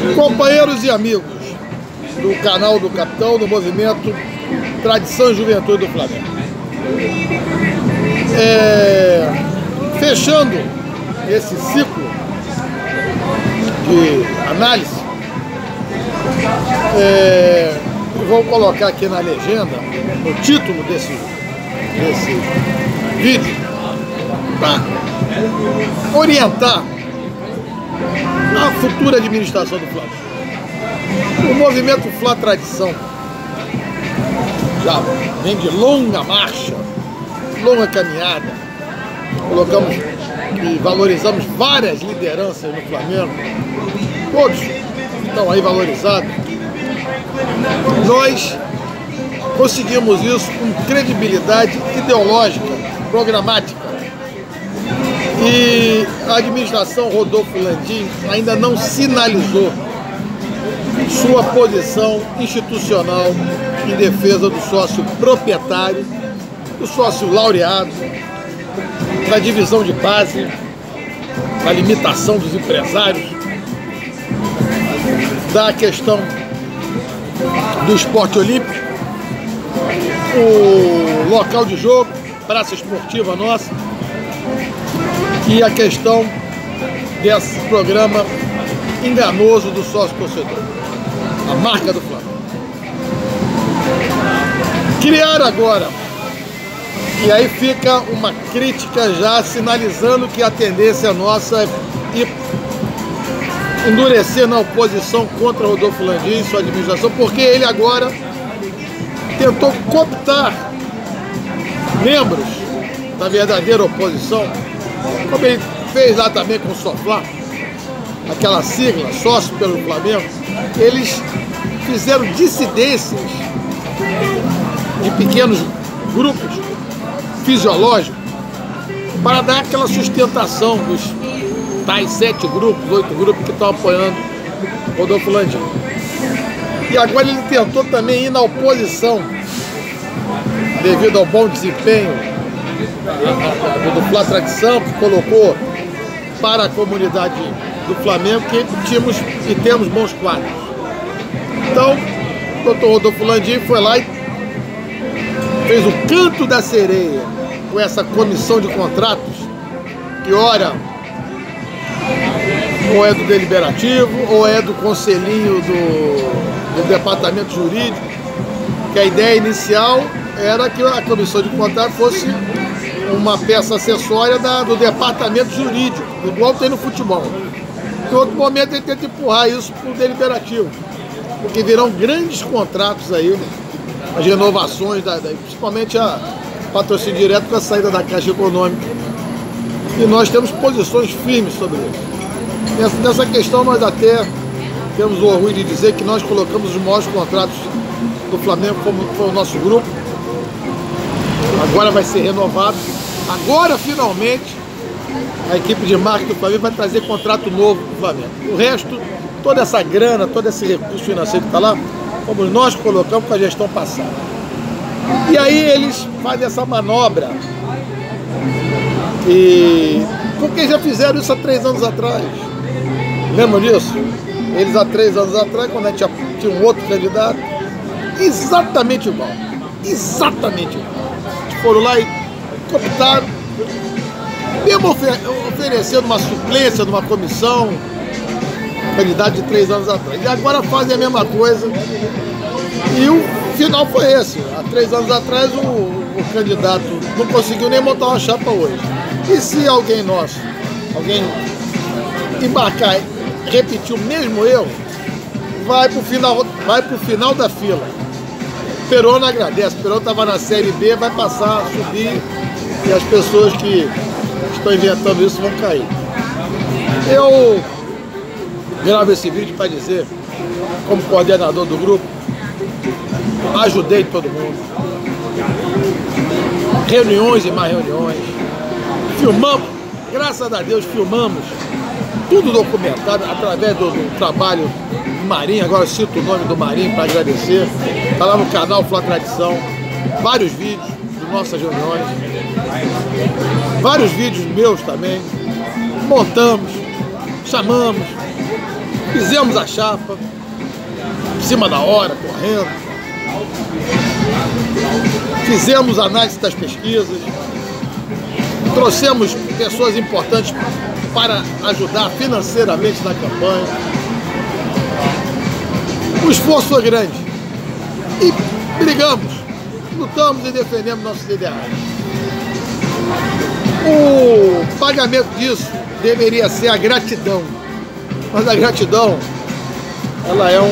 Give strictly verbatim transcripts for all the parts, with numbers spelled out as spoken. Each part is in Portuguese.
Companheiros e amigos do canal do Capitão, do movimento Tradição e Juventude do Flamengo. É, fechando esse ciclo de análise, é, vou colocar aqui na legenda, no título desse, desse vídeo, para orientar a futura administração do Flamengo. O movimento Flá Tradição já vem de longa marcha, longa caminhada. Colocamos e valorizamos várias lideranças no Flamengo, todos estão aí valorizados. Nós conseguimos isso com credibilidade ideológica, programática. E a administração Rodolfo Landim ainda não sinalizou sua posição institucional em defesa do sócio proprietário, do sócio laureado, da divisão de base, da limitação dos empresários, da questão do esporte olímpico, o local de jogo, praça esportiva nossa, e a questão desse programa enganoso do sócio-torcedor, a marca do Flamengo. Criaram agora, e aí fica uma crítica já sinalizando que a tendência nossa é ir endurecer na oposição contra Rodolfo Landim e sua administração, porque ele agora tentou cooptar membros da verdadeira oposição, como ele fez lá também com o Soflá, aquela sigla, sócio pelo Flamengo. Eles fizeram dissidências de pequenos grupos fisiológicos para dar aquela sustentação dos tais sete grupos, oito grupos que estão apoiando Rodolfo Landim. E agora ele tentou também ir na oposição, devido ao bom desempenho do Flá Tradição, que colocou para a comunidade do Flamengo que tínhamos e temos bons quadros. Então, o doutor Rodolfo Landim foi lá e fez o canto da sereia com essa comissão de contratos, que ora ou é do deliberativo ou é do conselhinho do, do departamento jurídico, que a ideia inicial era que a comissão de contratos fosse uma peça acessória da, do departamento jurídico, igual tem no futebol. Em outro momento ele tenta empurrar isso para o deliberativo, porque virão grandes contratos aí, as renovações, da, da, principalmente a patrocínio direto com a saída da Caixa Econômica. E nós temos posições firmes sobre isso. Nessa, nessa questão nós até temos o orgulho de dizer que nós colocamos os maiores contratos do Flamengo, como foi o nosso grupo. Agora vai ser renovado. Agora, finalmente, a equipe de marketing do Flamengo vai trazer contrato novo para o Flamengo. O resto, toda essa grana, todo esse recurso financeiro que está lá, como nós colocamos com a gestão passada. E aí eles fazem essa manobra. E porque já fizeram isso há três anos atrás. Lembram disso? Eles há três anos atrás, quando a gente tinha um outro candidato, exatamente igual. Exatamente igual. Foram lá e cooptaram, mesmo ofer oferecendo uma suplência numa comissão, candidato de três anos atrás. E agora fazem a mesma coisa. E o final foi esse. Há três anos atrás o, o candidato não conseguiu nem montar uma chapa hoje. E se alguém nosso, alguém embarcar e repetir o mesmo erro, vai para o final, vai pro final da fila. Perón agradece, Perón estava na Série B, vai passar a subir e as pessoas que estão inventando isso vão cair. Eu gravo esse vídeo para dizer, como coordenador do grupo, ajudei todo mundo. Reuniões e mais reuniões. Filmamos, graças a Deus filmamos, tudo documentado através do, do trabalho do Marinho. Agora eu cito o nome do Marinho para agradecer. Está lá no canal Flá Tradição, vários vídeos de nossas reuniões, vários vídeos meus também. Montamos, chamamos, Fizemos a chapa, em cima da hora, correndo. Fizemos análise das pesquisas. Trouxemos pessoas importantes para ajudar financeiramente na campanha. O esforço foi grande. E brigamos, lutamos e defendemos nossos ideais. O pagamento disso deveria ser a gratidão. Mas a gratidão, ela é um,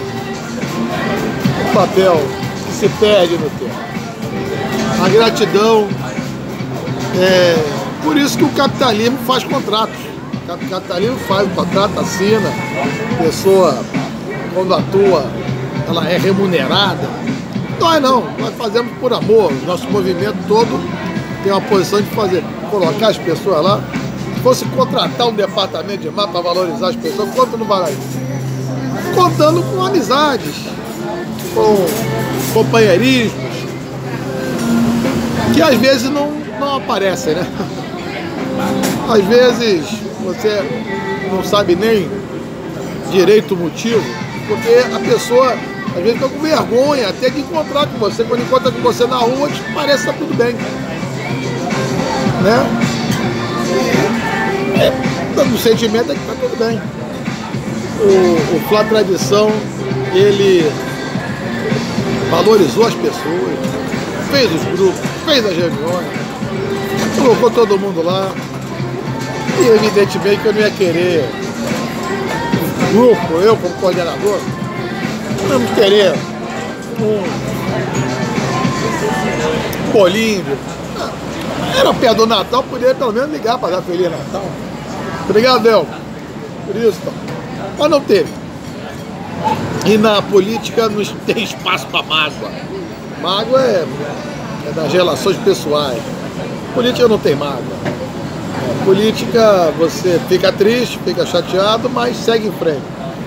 um papel que se perde no tempo. A gratidão é por isso que o capitalismo faz contratos. O capitalismo faz o contrato, assina, a pessoa, quando atua, ela é remunerada. Nós não, nós fazemos por amor. O nosso movimento todo tem uma posição de fazer, colocar as pessoas lá. Se fosse contratar um departamento de mar para valorizar as pessoas, quanto não vale? Contando com amizades, com companheirismos, que às vezes não, não aparecem, né? Às vezes você não sabe nem direito o motivo, porque a pessoa às vezes fica com vergonha até de encontrar com você. Quando encontra com você na rua, te parece que está tudo bem, né? É, o sentimento é que está tudo bem. O, o Fla Tradição, ele valorizou as pessoas, fez os grupos, fez as reuniões, colocou todo mundo lá. E evidentemente que eu não ia querer grupo, eu como coordenador, não ia querer um bolinho. Era perto do Natal, poderia pelo menos ligar para dar Feliz Natal. Obrigado, Del. Por isso, então. Mas não teve. E na política não tem espaço para mágoa. Mágoa é, é das relações pessoais. Política não tem mágoa. É, política, você fica triste, fica chateado, mas segue em frente.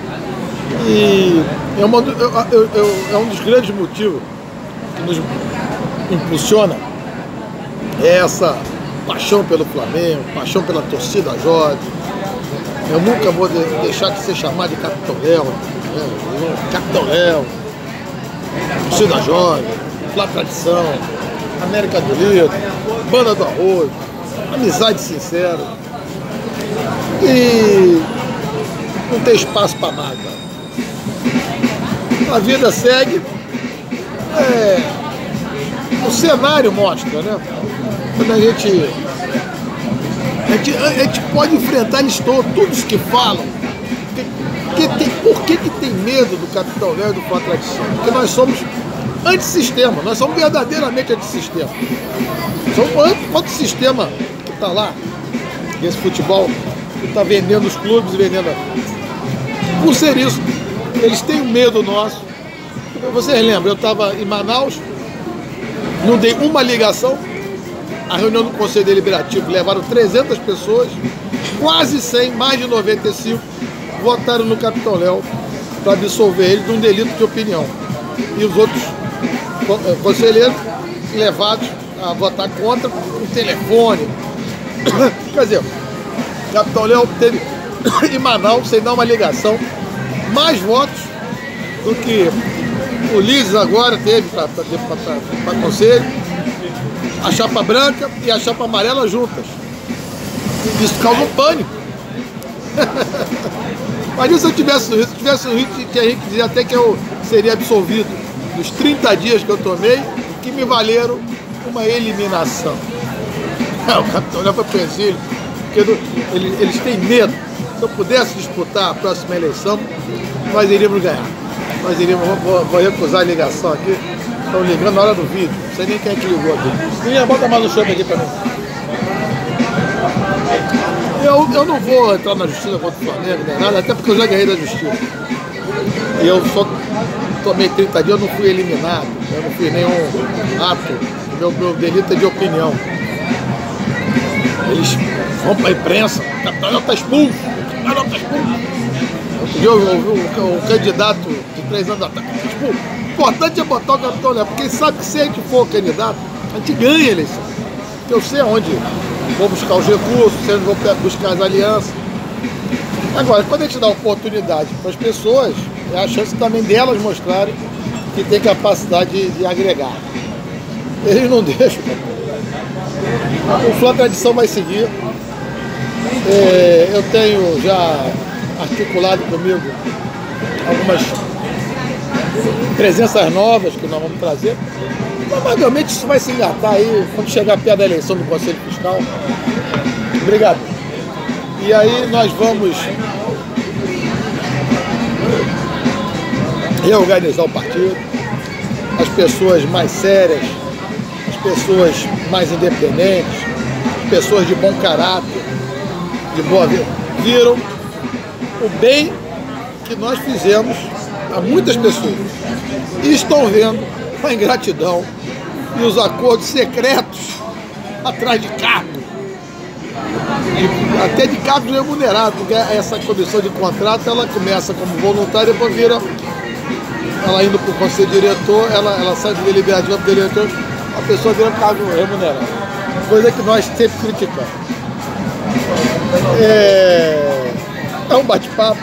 E é, uma, eu, eu, eu, é um dos grandes motivos que nos impulsiona é essa paixão pelo Flamengo, paixão pela torcida jovem. Eu nunca vou de, deixar de ser chamado de Capitão Léo, né? Capitão Léo, torcida jovem, Fla Tradição, América do Rio, Banda do Arroz, amizade sincera. E não tem espaço para mágoa. A vida segue, é, o cenário mostra, né? Quando a gente, a gente, a gente pode enfrentar eles todos, todos que falam. Que, que tem, por que, que tem medo do Capitão Léo e do Fla Tradição? Porque nós somos antissistema, nós somos verdadeiramente antissistema. Somos antissistema que está lá, esse futebol que está vendendo os clubes e vendendo. Por ser isso, eles têm medo nosso. Vocês lembram, eu estava em Manaus, não dei uma ligação. A reunião do Conselho Deliberativo levaram trezentas pessoas, quase cem, mais de noventa e cinco, votaram no Capitão Léo para absolver ele de um delito de opinião. E os outros conselheiros levados a votar contra o telefone. Quer dizer, o Capitão Léo teve em Manaus, sem dar uma ligação, mais votos do que o Lises agora teve para conselho. A chapa branca e a chapa amarela juntas. Isso causa um pânico. Mas se eu tivesse no Rio, se tivesse no Rio, tinha gente que dizia até que eu seria absolvido dos trinta dias que eu tomei, que me valeram uma eliminação. O Capitão Léo foi pro exílio, porque eles, eles têm medo. Se eu pudesse disputar a próxima eleição, nós iríamos ganhar. Nós iríamos, vou, vou recusar a ligação aqui. Estão ligando na hora do vídeo. Não sei nem quem é que ligou aqui. Menina, bota mais no chope aqui pra mim. Eu, eu não vou entrar na justiça contra o Flamengo, nem nada, até porque eu já ganhei da justiça. E eu só tomei trinta dias, eu não fui eliminado. Eu não fiz nenhum ato. Meu, meu delito é de opinião. Eles vão pra imprensa. O Capitão Léo tá expulso. O Capitão Léo tá expulso. Outro dia eu ouvi o, o, o candidato de três anos atrás. Tá expulso. O importante é botar o Capitão Léo, porque sabe que se a gente for candidato, a gente ganha a eleição. Eu sei aonde vou buscar os recursos, sei onde vou buscar as alianças. Agora, quando a gente dá oportunidade para as pessoas, é a chance também delas mostrarem que tem capacidade de, de agregar. Eles não deixam. O Fla Tradição vai seguir. É, eu tenho já articulado comigo algumas presenças novas que nós vamos trazer. Provavelmente isso vai se engatar aí quando chegar perto da eleição do Conselho Fiscal. Obrigado. E aí nós vamos reorganizar o partido, as pessoas mais sérias, as pessoas mais independentes, as pessoas de bom caráter, de boa vida, viram o bem que nós fizemos a muitas pessoas e estão vendo a ingratidão e os acordos secretos atrás de cargos, de, até de cargos remunerados, porque essa comissão de contrato ela começa como voluntária e depois vira, ela indo para o conselho diretor, ela, ela sai do deliberativo para o diretor, a pessoa vira cargo remunerado, coisa que nós sempre criticamos. É, é um bate-papo,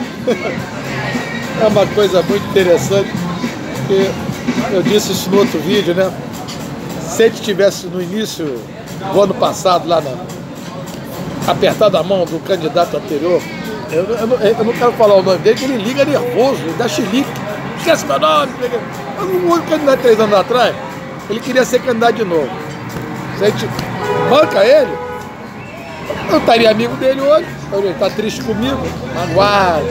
é uma coisa muito interessante, porque eu disse isso no outro vídeo, né? Se a gente tivesse no início do ano passado, lá na apertado a mão do candidato anterior, eu, eu, eu, eu não quero falar o nome dele, que ele liga nervoso, ele dá chilique, esquece meu nome. Mas o outro candidato três anos atrás, ele queria ser candidato de novo. Se a gente banca ele, eu estaria amigo dele hoje, ele está triste comigo, magoado.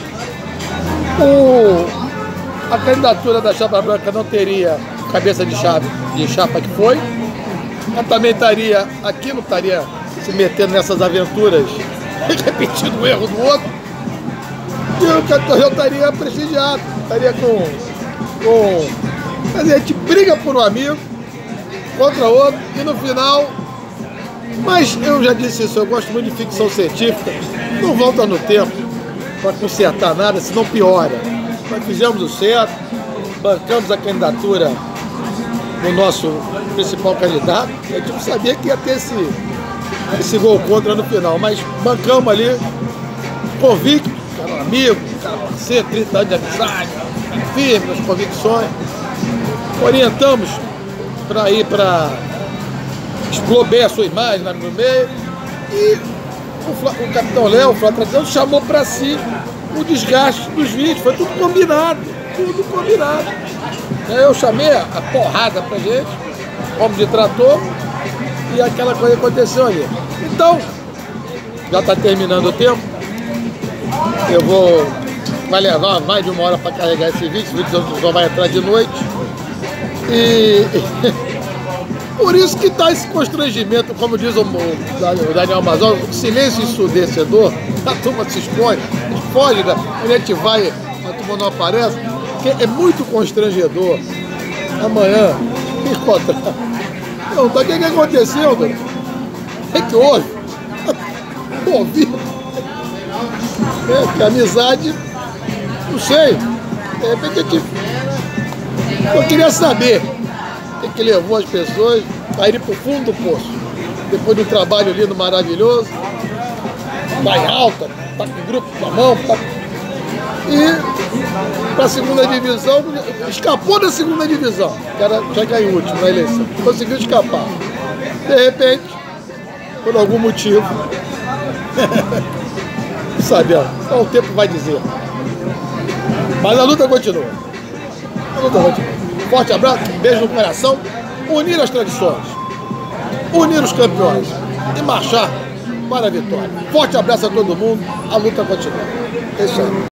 O, a candidatura da Chapa Branca não teria cabeça de chave de chapa que foi, ela também estaria aqui, não estaria se metendo nessas aventuras, repetindo o erro do outro, e o cantor eu estaria prestigiado, estaria com, com... Quer dizer, a gente briga por um amigo contra outro, e no final, mas eu já disse isso, eu gosto muito de ficção científica, não volta no tempo para consertar nada, senão piora. Nós fizemos o certo, bancamos a candidatura do nosso principal candidato, a gente não sabia que ia ter esse, esse gol contra no final, mas bancamos ali, convicto, cara um amigo, cara parceiro, trinta anos de amizade, firme nas convicções, orientamos para ir para expor bem a sua imagem lá no meio, e o, Fla, o capitão Léo, o Fla Tradição, chamou para si o desgaste dos vídeos, foi tudo combinado, tudo combinado. Eu chamei a porrada pra gente, como de trator, e aquela coisa aconteceu ali. Então, já está terminando o tempo, eu vou, vai levar mais de uma hora para carregar esse vídeo, esse vídeo só vai entrar de noite, e por isso que está esse constrangimento, como diz o Daniel Mazol, o silêncio ensurdecedor, a turma se expõe, foge, da, a gente vai, a turma não aparece, porque é muito constrangedor amanhã encontrar. Não, tá, o que, que aconteceu, doutor? É que houve? Ouvi. É, que a amizade, não sei, de repente eu, tive, eu queria saber o que, que levou as pessoas a irem para o fundo do poço. Depois do trabalho lindo, maravilhoso, tá em alta, tá com o grupo na mão, tá... e para a segunda divisão, escapou da segunda divisão, que era, já caiu em último na eleição, conseguiu escapar. De repente, por algum motivo, não sabemos, só o tempo vai dizer. Mas a luta continua. A luta continua. Forte abraço, beijo no coração, unir as tradições, unir os campeões e marchar para a vitória. Forte abraço a todo mundo, a luta continua. É isso aí.